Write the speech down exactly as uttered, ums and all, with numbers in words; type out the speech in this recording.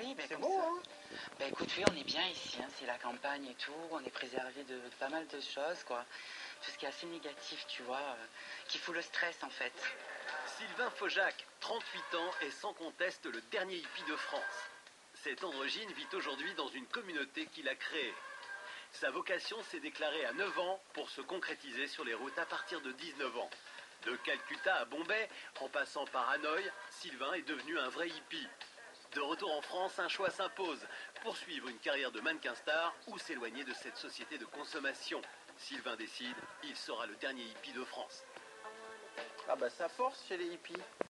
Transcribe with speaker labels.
Speaker 1: Oui, mais
Speaker 2: c'est
Speaker 1: comme
Speaker 2: beau,
Speaker 1: ça.
Speaker 2: hein.
Speaker 1: Bah écoute, oui, on est bien ici, hein. C'est la campagne et tout, on est préservé de, de pas mal de choses, quoi. Tout ce qui est assez négatif, tu vois, euh, qui fout le stress, en fait.
Speaker 3: Sylvain Faujac, trente-huit ans, est sans conteste le dernier hippie de France. Cet androgyne vit aujourd'hui dans une communauté qu'il a créée. Sa vocation s'est déclarée à neuf ans pour se concrétiser sur les routes à partir de dix-neuf ans. De Calcutta à Bombay, en passant par Hanoï, Sylvain est devenu un vrai hippie. De retour en France, un choix s'impose, poursuivre une carrière de mannequin star ou s'éloigner de cette société de consommation. Sylvain décide, il sera le dernier hippie de France.
Speaker 2: Ah bah ça force chez les hippies.